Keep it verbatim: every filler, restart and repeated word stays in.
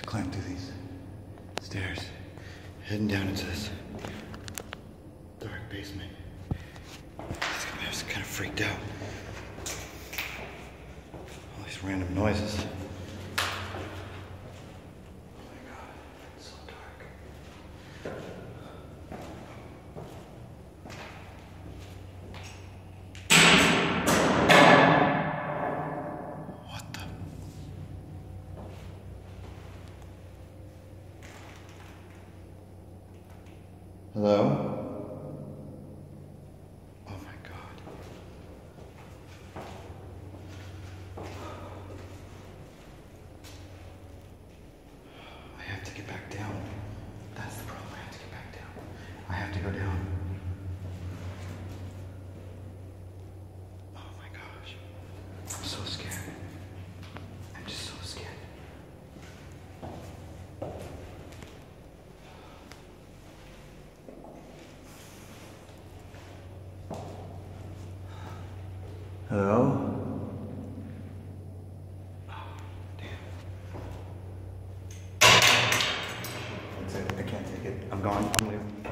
climb through these stairs, heading down into this dark basement. I was kind of freaked out. All these random noises. Oh my God, it's so dark. What the? Hello? I have to get back down. That's the problem. I have to get back down. I have to go down. Oh my gosh. I'm so scared. I'm just so scared. Hello? I can't take it. I'm gone. I'm leaving.